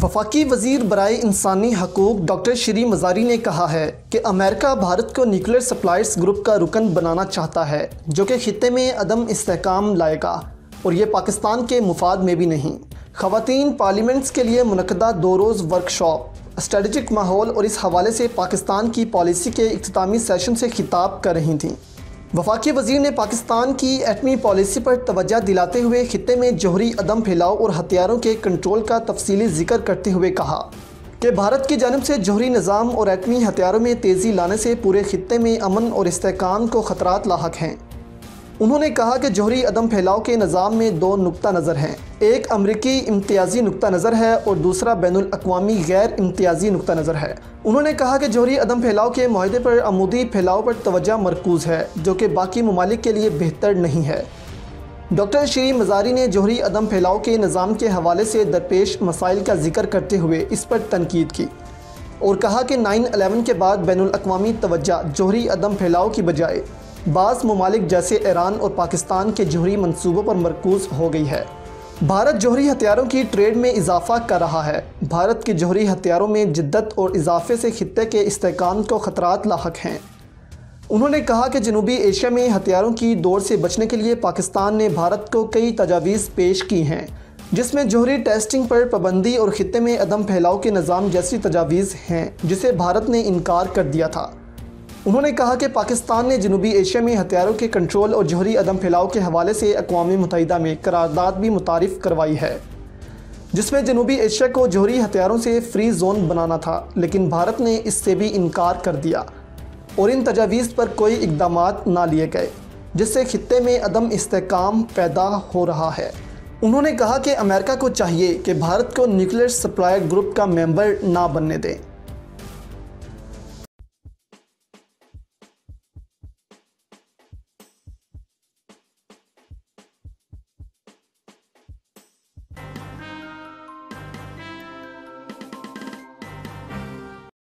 वफाकी वज़ीर बराए इंसानी हकूक़ डॉक्टर श्री मज़ारी ने कहा है कि अमेरिका भारत को न्यूक्लियर सप्लायर्स ग्रुप का रुकन बनाना चाहता है, जो कि खित्ते में अदम इस्तेहकाम लाएगा और ये पाकिस्तान के मुफाद में भी नहीं। ख़वातीन पार्लियामेंट्स के लिए मुनक़दा 2 रोज़ वर्कशॉप, स्ट्रेटजिक माहौल और इस हवाले से पाकिस्तान की पॉलिसी के इख्तितामी सेशन से खिताब कर रही थीं। वफाकी वज़ीर ने पाकिस्तान की एटमी पॉलिसी पर तवज्जो दिलाते हुए खित्ते में जौहरी अदम फैलाव और हथियारों के कंट्रोल का तफसीली जिक्र करते हुए कहा कि भारत की जानिब से जौहरी निज़ाम और एटमी हथियारों में तेज़ी लाने से पूरे खित्ते में अमन और इस्तेहकाम को ख़तरात लाहक हैं। उन्होंने कहा कि जौहरी अदम फैलाव के निज़ाम में 2 नुक्ता नज़र हैं, एक अमरीकी इम्तियाज़ी नुक्ता नज़र है और दूसरा बैनुल अक़वामी गैर इम्तियाज़ी नुक्ता नज़र है। उन्होंने कहा कि जौहरी अदम फैलाव के माहदे पर अमूदी फैलाव पर तवज्जो मरकूज़ है, जो कि बाकी ममालिक के लिए बेहतर नहीं है। डॉक्टर श्री मज़ारी ने जौहरी अदम फैलाव के निज़ाम के हवाले से दरपेश मसाइल का जिक्र करते हुए इस पर तनकीद की और कहा कि 9/11 के बाद बैनुल अक़वामी तवज्जो जौहरी अदम फैलाव की बजाय बाज़ ममालिक जैसे ईरान और पाकिस्तान के जौहरी मंसूबों पर मरकूज़ हो गई है। भारत जौहरी हथियारों की ट्रेड में इजाफ़ा कर रहा है। भारत के जौहरी हथियारों में जिद्दत और इजाफ़े से खित्ते के इस्तेहकाम को ख़तरात लाहक हैं। उन्होंने कहा कि जनूबी एशिया में हथियारों की दौड़ से बचने के लिए पाकिस्तान ने भारत को कई तजावीज़ पेश की हैं, जिसमें जौहरी टेस्टिंग पर पाबंदी और खित्ते में अदम फैलाव के निज़ाम जैसी तजावीज़ हैं, जिसे भारत ने इनकार कर दिया था। उन्होंने कहा कि पाकिस्तान ने जनूबी एशिया में हथियारों के कंट्रोल और जौहरी अदम फैलाव के हवाले से अक़वाम मुत्तहिदा में करारदाद भी मुतारिफ़ करवाई है, जिसमें जनूबी एशिया को जौहरी हथियारों से फ्री जोन बनाना था, लेकिन भारत ने इससे भी इनकार कर दिया और इन तजावीज़ पर कोई इक़दामात ना लिए गए, जिससे खित्ते में अदम इस्तेहकाम पैदा हो रहा है। उन्होंने कहा कि अमेरिका को चाहिए कि भारत को न्यूक्लियर सप्लायर ग्रुप का मेंबर ना बनने दें।